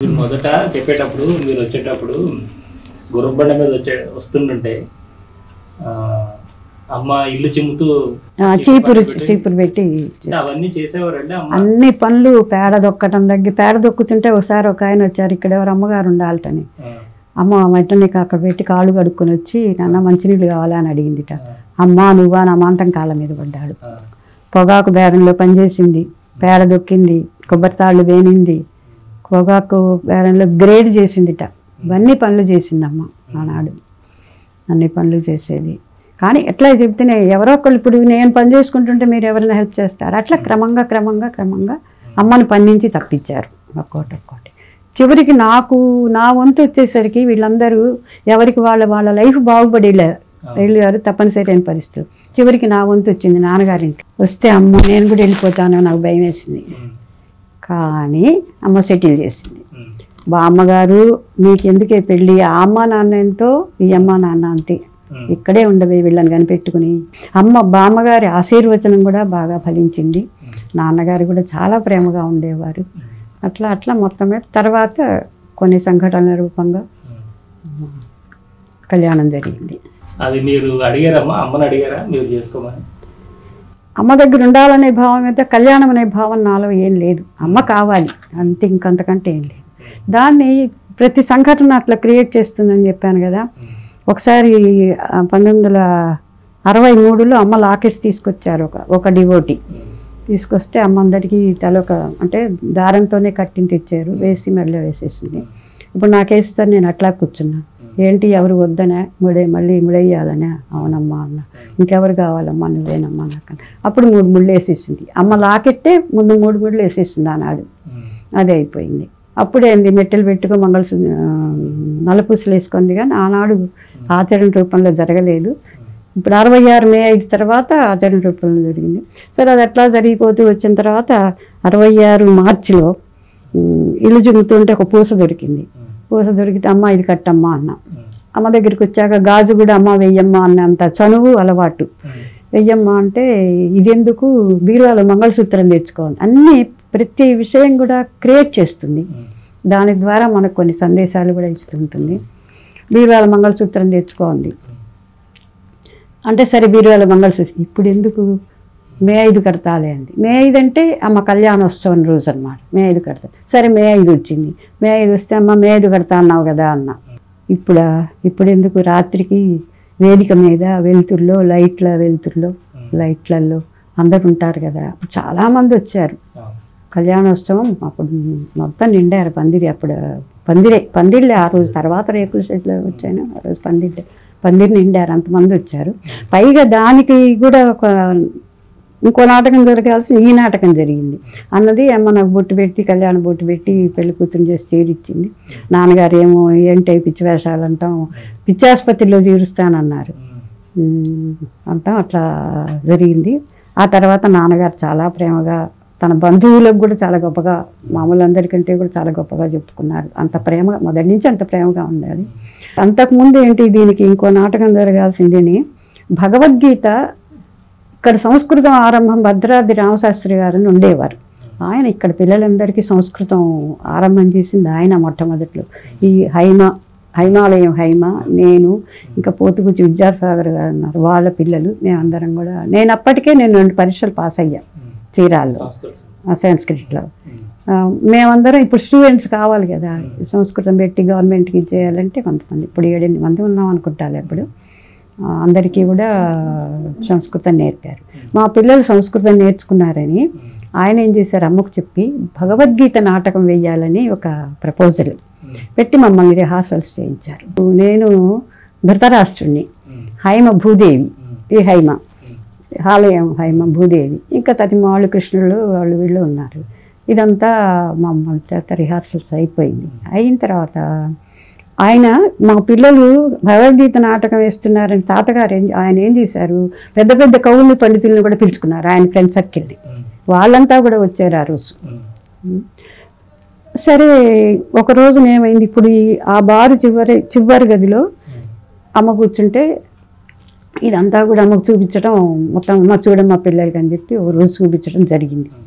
మీరు మొదట చెప్పేటప్పుడు మీరు వచ్చేటప్పుడు గుర్రబండ మీద వస్తుంటుంటే అమ్మ ఇల్లు చిమ్ముతూ చీపురు పెట్టి అవన్నీ చేసేవారండి. అన్ని పనులు పేడ దొక్కటం దగ్గర పేడ దొక్కుతుంటే ఒకసారి ఒక ఆయన వచ్చారు, ఇక్కడ ఎవరు అమ్మగారు ఉండాలటని. అమ్మ వెంటనే అక్కడ పెట్టి కాళ్ళు కడుక్కొని వచ్చి నాన్న మంచినీళ్ళు కావాలా అని అడిగిందిట. అమ్మ నువ్వా నా మాంతం కాళ్ళ మీద పడ్డాడు. పొగాకు బేరంలో పనిచేసింది, పేడ దొక్కింది, కొబ్బరి తాళ్ళు వేనింది, పొగాకు బేరంలో గ్రేడ్ చేసిందిట. ఇవన్నీ పనులు చేసిందమ్మ ఆనాడు, అన్ని పనులు చేసేది. కానీ ఎట్లా చెప్తేనే ఎవరో ఒకళ్ళు, ఇప్పుడు నేను పని చేసుకుంటుంటే మీరు ఎవరైనా హెల్ప్ చేస్తారు, అట్లా క్రమంగా క్రమంగా క్రమంగా అమ్మని పని నుంచి తప్పించారు ఒక్కోటి. చివరికి నా వంతు వచ్చేసరికి వీళ్ళందరూ ఎవరికి వాళ్ళ లైఫ్ వెళ్ళారు తప్పనిసరి అయిన పరిస్థితులు. చివరికి నా వంతు వచ్చింది నాన్నగారింటి. వస్తే అమ్మ నేను కూడా వెళ్ళిపోతాను, నాకు భయం వేసింది. కానీ అమ్మ సెటిల్ చేసింది. బామ్మగారు మీకు ఎందుకే పెళ్ళి, ఆ అమ్మ నాన్న ఎంతో ఈ అమ్మ నాన్న అంతే, ఇక్కడే ఉండవే వీళ్ళని కనిపెట్టుకుని. బామ్మగారి ఆశీర్వచనం కూడా బాగా ఫలించింది. నాన్నగారు కూడా చాలా ప్రేమగా ఉండేవారు. అట్లా మొత్తం మీద తర్వాత కొన్ని సంఘటనల రూపంగా కళ్యాణం జరిగింది. అది మీరు అడిగారమ్మా, అమ్మని అడిగారా మీరు చేసుకోమని? అమ్మ దగ్గర ఉండాలనే భావం అయితే కళ్యాణం అనే భావం నాలో ఏం లేదు. అమ్మ కావాలి అంతే, ఇంకంతకంటే ఏం లేదు. దాన్ని ప్రతి సంఘటన అట్లా క్రియేట్ చేస్తుందని చెప్పాను కదా. ఒకసారి 1963లో అమ్మ లాకెట్స్ తీసుకొచ్చారు, ఒక డివోటీ తీసుకొస్తే అమ్మ అందరికీ తలొక అంటే దారంతోనే కట్టిని తెచ్చారు, వేసి మెడలో వేసేసింది. ఇప్పుడు నాకేస్తారు, నేను అట్లా కూర్చున్నా. ఏంటి ఎవరు వద్దనే మళ్ళీ ముడేయాలనే? అవునమ్మా అన్న. ఇంకెవరు కావాలమ్మా? నువ్వేనమ్మా నాకు. అప్పుడు 3 ముళ్ళు వేసేసింది అమ్మ. లాకెట్టే ముందు 3 ముళ్ళు వేసేసింది ఆనాడు. అదే అయిపోయింది. అప్పుడే మెట్టెలు పెట్టుకో నలపూసలు వేసుకుంది. కానీ ఆనాడు ఆచరణ రూపంలో జరగలేదు. ఇప్పుడు 66 మే 5 తర్వాత ఆచరణ రూపంలో జరిగింది. సరే అది అట్లా జరిగిపోతూ వచ్చిన తర్వాత 66 మార్చిలో ఇల్లు చుమ్ముతుంటే ఒక పూస దొరికింది. పూస దొరికితే అమ్మ ఇది కట్టమ్మా అన్న. అమ్మ దగ్గరికి వచ్చాక గాజు కూడా అమ్మ వెయ్యమ్మ అన్నంత చనువు అలవాటు. వెయ్యమ్మ అంటే ఇదెందుకు, బీరువాలో మంగళసూత్రం తెచ్చుకోవాలి. అన్నీ ప్రతి విషయం కూడా క్రియేట్ చేస్తుంది. దాని ద్వారా మనకు కొన్ని సందేశాలు కూడా ఇస్తుంటుంది. బీరువాల మంగళసూత్రం తెచ్చుకోండి అంటే సరే బీరువాల మంగళసూత్రం ఇప్పుడు ఎందుకు, మే 5 కడతాలే అంది. మే 5 అంటే అమ్మ కళ్యాణోత్సవం రోజు అనమాట. మే 5 కడతా. సరే మే 5 వచ్చింది. మే 5 వస్తే అమ్మ మే 5 కడతా అన్నావు కదా అన్న. ఇప్పుడు ఎందుకు, రాత్రికి వేదిక మీద వెలుతుర్లో లైట్లలో అందరు ఉంటారు కదా. అప్పుడు చాలామంది వచ్చారు. కళ్యాణోత్సవం అప్పుడు మొత్తం నిండారు పందిరి. అప్పుడు పందిళ్ళే ఆ రోజు. తర్వాత రేకుల షెడ్లో వచ్చాను, ఆ రోజు పందిరి నిండారు, అంతమంది వచ్చారు. పైగా దానికి కూడా ఇంకో నాటకం జరగాల్సి ఈ నాటకం జరిగింది అన్నది అమ్మ నాకు బొట్టు పెట్టి, కళ్యాణ బొట్టు పెట్టి పెళ్లి కూతురు చేసి చేరిచ్చింది. నాన్నగారు ఏమో ఏంటి పిచ్చి వేషాలు అంటాం, పిచ్చి ఆసుపత్రిలో చేరుస్తానన్నారు అంటాం. అట్లా జరిగింది. ఆ తర్వాత నాన్నగారు చాలా ప్రేమగా తన బంధువులకు కూడా చాలా గొప్పగా, మామూలు అందరికంటే కూడా చాలా గొప్పగా చెప్పుకున్నారు. అంత ప్రేమగా, మొదటి నుంచి అంత ప్రేమగా ఉండాలి. అంతకుముందు ఏంటి, దీనికి ఇంకో నాటకం జరగాల్సిందని భగవద్గీత ఇక్కడ సంస్కృతం ఆరంభం భద్రాద్రి రామశాస్త్రి గారని ఉండేవారు. ఆయన ఇక్కడ పిల్లలందరికీ సంస్కృతం ఆరంభం చేసింది ఆయన మొట్టమొదట్లో. ఈ హైమాలయం నేను ఇంకా పోతుగుచ్చి విద్యాసాగర్ గారు ఉన్నారు, వాళ్ళ పిల్లలు, మేమందరం కూడా. నేను అప్పటికే 2 పరీక్షలు పాస్ అయ్యా చీరాల్లో సంస్కృతిలో. మేమందరం ఇప్పుడు స్టూడెంట్స్ కావాలి కదా, సంస్కృతం పెట్టి గవర్నమెంట్కి ఇచ్చేయాలంటే కొంతమంది, ఇప్పుడు 7-8 మంది ఉన్నాం అనుకుంటారు. అప్పుడు అందరికీ కూడా సంస్కృతం నేర్పారు. మా పిల్లలు సంస్కృతం నేర్చుకున్నారని ఆయన ఏం చేశారు, అమ్మకు చెప్పి భగవద్గీత నాటకం వేయాలని ఒక ప్రపోజల్ పెట్టి మమ్మల్ని రిహార్సల్స్ చేయించారు. నేను ధృతరాష్ట్రుణ్ణి, హైమ భూదేవి, ఈ హైమ భూదేవి, ఇంకా తతిమాళ్ళు కృష్ణులు వాళ్ళు వీళ్ళు ఉన్నారు. ఇదంతా మమ్మల్ని చేత రిహార్సల్స్ అయిపోయింది. అయిన తర్వాత ఆయన మా పిల్లలు భగవద్గీత నాటకం వేస్తున్నారని తాతగారు ఆయన ఏం చేశారు, పెద్ద పెద్ద కవులు పండితులను కూడా పిలుచుకున్నారు ఆయన ఫ్రెండ్ సర్కిల్ని. వాళ్ళంతా కూడా వచ్చారు ఆ రోజు. సరే ఒకరోజు ఏమైంది, ఇప్పుడు ఆ బారు చివరి గదిలో అమ్మ కూర్చుంటే ఇదంతా కూడా అమ్మకు చూపించడం, మొత్తం అమ్మ చూడమ్మా పిల్లలకి అని చెప్పి ఒక రోజు చూపించడం జరిగింది.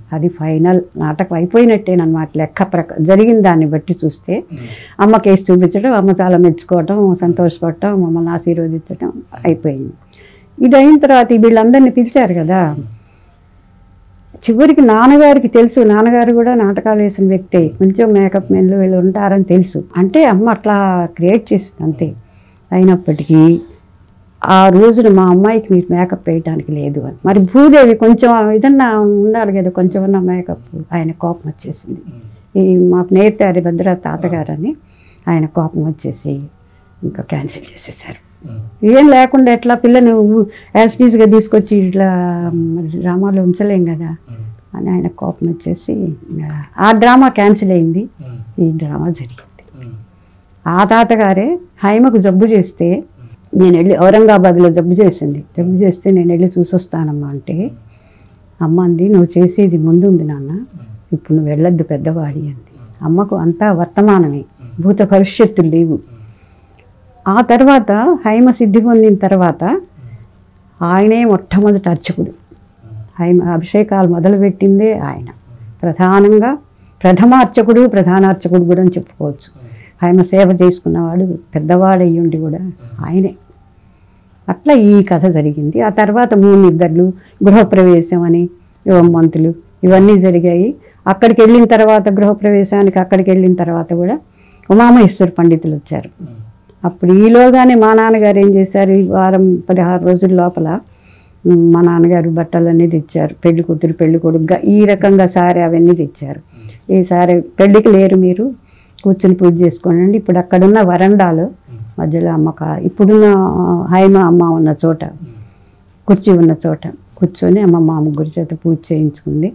అది ఫైనల్ నాటకం అయిపోయినట్టేనమాట. జరిగిన దాన్ని బట్టి చూస్తే అమ్మ కేసు చూపించడం, అమ్మ చాలా మెచ్చుకోవటం, సంతోషపడటం, మమ్మల్ని ఆశీర్వదించడం అయిపోయింది. ఇది అయిన తర్వాత వీళ్ళందరినీ పిలిచారు కదా, చివరికి నాన్నగారికి తెలుసు, నాన్నగారు కూడా నాటకాలు వేసిన వ్యక్తే, కొంచెం మేకప్ మెన్లు వీళ్ళు ఉంటారని తెలుసు. అంటే అమ్మ అట్లా క్రియేట్ చేసింది అంతే. అయినప్పటికీ ఆ రోజున మా అమ్మాయికి మీరు మేకప్ వేయడానికి లేదు అని. మరి భూదేవి కొంచెం ఏదన్నా ఉండాలి కదా, కొంచెమన్నా మేకప్. ఆయన కోపం వచ్చేసింది. ఈ మాకు నేర్పారు భద్ర తాతగారని, ఆయన కోపం వచ్చేసి ఇంకా క్యాన్సిల్ చేసేసారు. ఏం లేకుండా ఎట్లా పిల్లని యాస్టీస్గా తీసుకొచ్చి ఇట్లా డ్రామాలో ఉంచలేం కదా అని ఆయన కోపం వచ్చేసి ఆ డ్రామా క్యాన్సిల్ అయింది. ఈ డ్రామా జరిగింది. ఆ తాతగారే హైమకు జబ్బు చేస్తే నేను వెళ్ళి, ఔరంగాబాద్లో జబ్బు చేస్తే నేను వెళ్ళి చూసొస్తానమ్మా అంటే, అమ్మ అంది నువ్వు చేసేది ముందు ఉంది నాన్న, ఇప్పుడు నువ్వు వెళ్ళొద్దు పెద్దవాడి అంది. అమ్మకు అంతా వర్తమానమే, భూత భవిష్యత్తులు లేవు. ఆ తర్వాత హైమ సిద్ధి పొందిన తర్వాత ఆయనే మొట్టమొదటి అర్చకుడు. హైమ అభిషేకాలు మొదలుపెట్టిందే ఆయన. ప్రధానంగా ప్రథమ అర్చకుడు, ప్రధానార్చకుడు కూడా అని చెప్పుకోవచ్చు. హైమ సేవ చేసుకున్నవాడు పెద్దవాడయ్యుండి కూడా ఆయనే. అట్లా ఈ కథ జరిగింది. ఆ తర్వాత 3 నిద్రలు, గృహప్రవేశం అని, యువమంతులు ఇవన్నీ జరిగాయి. అక్కడికి వెళ్ళిన తర్వాత గృహప్రవేశానికి అక్కడికి వెళ్ళిన తర్వాత కూడా ఉమామహేశ్వర పండితులు వచ్చారు. అప్పుడు ఈలోగానే మా నాన్నగారు ఏం చేశారు, ఈ వారం 16 రోజుల లోపల మా నాన్నగారు బట్టలన్నీ తెచ్చారు. పెళ్లి కూతురు పెళ్లి కొడుకుగా ఈ రకంగా సారీ అవన్నీ తెచ్చారు. ఈసారి పెళ్లికి లేరు, మీరు కూర్చొని పూజ చేసుకోండి. ఇప్పుడు అక్కడున్న వరండాలో మధ్యలో ఇప్పుడున్న హైమ అమ్మ ఉన్న చోట, కుర్చీ ఉన్న చోట కూర్చొని అమ్మ మా ముగ్గురు చేత పూజ చేయించుకుంది.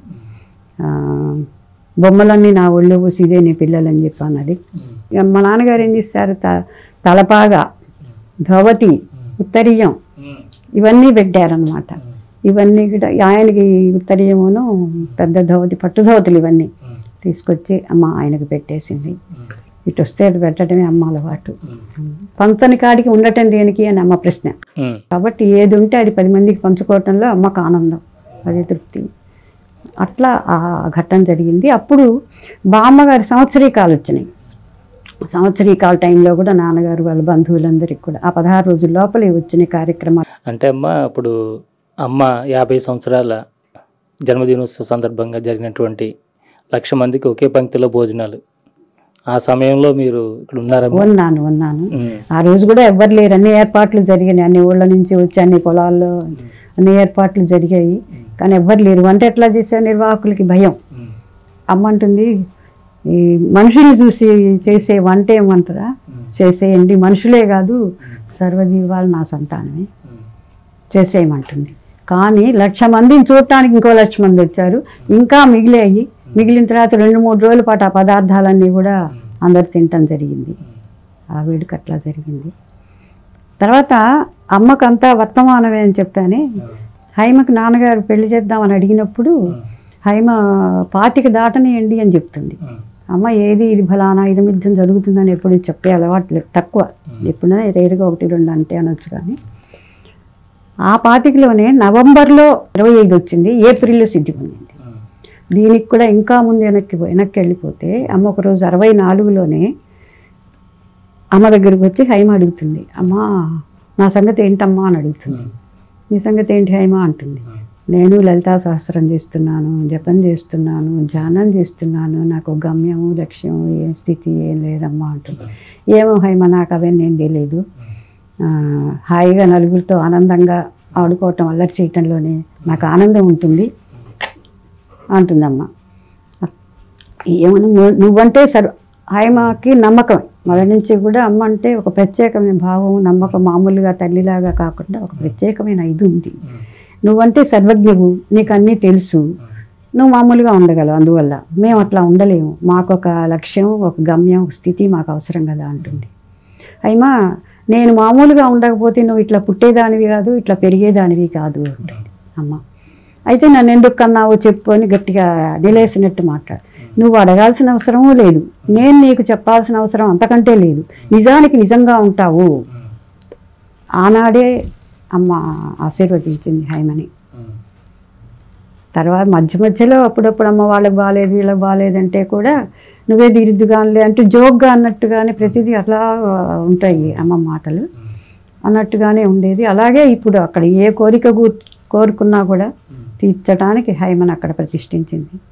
బొమ్మలన్నీ నా ఒళ్ళు పూసి ఇదే నీ పిల్లలని చెప్పి అన్నది. మా నాన్నగారు ఏం చేస్తారు, తలపాగా, ధోవతి, ఉత్తరీయం ఇవన్నీ పెట్టారనమాట. ఇవన్నీ కూడా ఆయనకి ఉత్తరీయమును పెద్ద ధోవతి, పట్టు ధోవతులు ఇవన్నీ తీసుకొచ్చి అమ్మ ఆయనకు పెట్టేసింది. ఇటు వస్తే అది పెట్టడమే అమ్మ అలవాటు. పంచని కాడికి ఉండటం దేనికి అని అమ్మ ప్రశ్న. కాబట్టి ఏది ఉంటే అది 10 మందికి పంచుకోవటంలో అమ్మకు ఆనందం, అది తృప్తి. అట్లా ఆ ఘట్టం జరిగింది. అప్పుడు బామ్మగారి సంవత్సరీకాలు వచ్చినాయి. సంవత్సరీకాల టైంలో కూడా నాన్నగారు వాళ్ళ బంధువులందరికీ కూడా ఆ 16 రోజుల లోపలే వచ్చిన కార్యక్రమాలు. అంటే అమ్మ అప్పుడు అమ్మ 50 సంవత్సరాల జన్మదినోత్సవ సందర్భంగా జరిగినటువంటి 1,00,000 మందికి ఒకే పంక్తిలో భోజనాలు. ఆ సమయంలో మీరు ఇక్కడ ఉన్నాను. ఆ రోజు కూడా ఎవ్వరు లేరు. అన్ని ఏర్పాట్లు జరిగినాయి, అన్ని ఊళ్ళ నుంచి వచ్చి అన్ని పొలాల్లో అన్ని ఏర్పాట్లు జరిగాయి. కానీ ఎవ్వరు లేరు. వంట ఎట్లా చేసే నిర్వాహకులకి భయం. అమ్మ అంటుంది, ఈ మనుషులు చూసి చేసే వంట ఏమంటారా, చేసేయండి, మనుషులే కాదు సర్వజీవాలు నా సంతానమే, చేసేయమంటుంది. కానీ 1,00,000 మందిని చూడటానికి ఇంకో 1,00,000 మంది వచ్చారు. ఇంకా మిగిలిన తర్వాత 2-3 రోజుల పాటు ఆ పదార్థాలన్నీ కూడా అందరు తినటం జరిగింది. ఆ వేడుక అట్లా జరిగింది. తర్వాత అమ్మకంతా వర్తమానమే అని చెప్పానే. హైమకు నాన్నగారు పెళ్లి చేద్దామని అడిగినప్పుడు హైమ 25 దాటనియండి అని చెప్తుంది. అమ్మ ఏది ఇది ఫలానా ఇది మిథ్యం జరుగుతుందని ఎప్పుడు చెప్పే అలవాటు లేదు, తక్కువ. ఎప్పుడైనా రేరుగా 1-2 అంటే అనొచ్చు. కానీ ఆ 25లోనే నవంబర్లో 25 వచ్చింది, ఏప్రిల్లో సిద్ధి పొందింది. దీనికి కూడా ఇంకా ముందు వెనక్కి వెళ్ళిపోతే అమ్మ ఒకరోజు 64లోనే అమ్మ దగ్గరికి వచ్చి హైమ అడుగుతుంది, అమ్మ నా సంగతి ఏంటమ్మా అని అడుగుతుంది. నీ సంగతి ఏంటి హైమ అంటుంది. నేను లలితా సహస్రం చేస్తున్నాను, జపం చేస్తున్నాను, ధ్యానం చేస్తున్నాను, నాకు గమ్యము లక్ష్యం ఏ స్థితి ఏం లేదమ్మా అంటుంది. ఏమో హైమ నాకు అవన్నీ ఏం తెలియదు, హాయిగా నలుగురితో ఆనందంగా ఆడుకోవటం అల్లరి చేయటంలోనే నాకు ఆనందం ఉంటుంది అంటుందమ్మ. ఏమన్నా నువ్వంటే హైమకి నమ్మకం మొదటి నుంచి కూడా. అమ్మ అంటే ఒక ప్రత్యేకమైన భావం, నమ్మకం. మామూలుగా తల్లిలాగా కాకుండా ఒక ప్రత్యేకమైన ఇది ఉంది. నువ్వంటే సర్వజ్ఞవు, నీకు అన్నీ తెలుసు, నువ్వు మామూలుగా ఉండగలవు, అందువల్ల మేము అట్లా ఉండలేము, మాకు ఒక లక్ష్యం, ఒక గమ్యం, ఒక స్థితి మాకు అవసరం కదా అంటుంది. అయిమా నేను మామూలుగా ఉండకపోతే నువ్వు ఇట్లా పుట్టేదానివి కాదు, ఇట్లా పెరిగేదానివి కాదు అంటుంది అమ్మ. అయితే నన్ను ఎందుకు కన్నావో చెప్పు అని గట్టిగా నిలేసినట్టు మాట్లాడు. నువ్వు అడగాల్సిన అవసరమూ లేదు, నేను నీకు చెప్పాల్సిన అవసరం అంతకంటే లేదు, నిజానికి నిజంగా ఉంటావు. ఆనాడే అమ్మ ఆశీర్వదించింది హైమని. తర్వాత మధ్య మధ్యలో అప్పుడప్పుడు అమ్మ వాళ్ళకి బాగాలేదు వీళ్ళకి బాగాలేదంటే కూడా నువ్వే తీరుద్దుగానిలే అంటూ జోక్గా అన్నట్టుగానే ప్రతిదీ అట్లా ఉంటాయి అమ్మ మాటలు అన్నట్టుగానే ఉండేది. అలాగే ఇప్పుడు అక్కడ ఏ కోరిక కోరుకున్నా కూడా తీర్చడానికి హైమన్ అక్కడ ప్రతిష్ఠించింది.